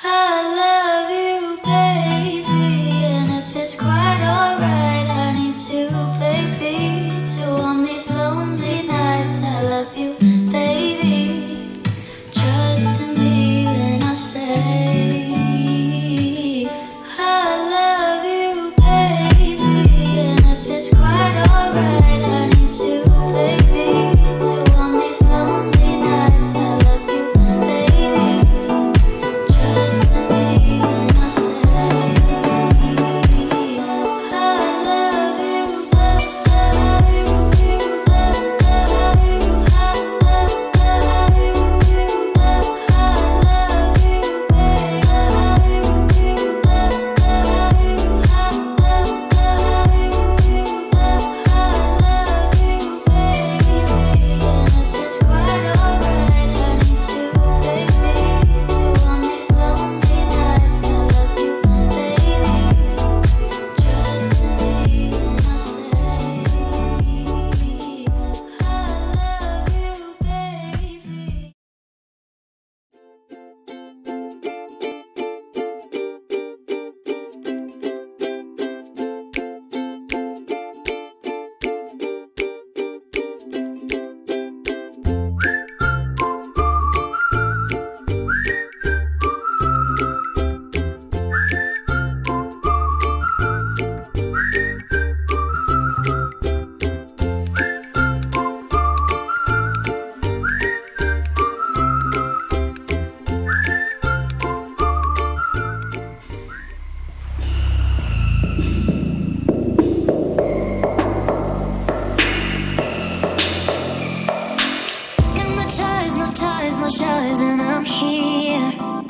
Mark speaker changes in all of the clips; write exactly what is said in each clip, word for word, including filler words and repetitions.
Speaker 1: no choice and I'm here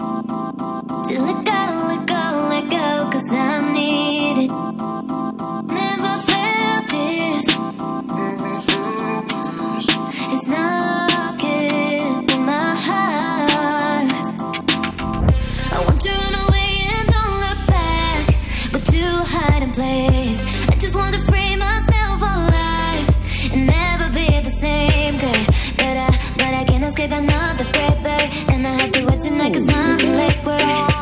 Speaker 1: to let go, let go, let go, cause I need it. Never felt this. It's knocking on my heart. I want to run away and don't look back, but to hide in place. I just want to free myself alive and never be the same girl. But I, but I can't escape another paper, and I have to work tonight cause I'm late work.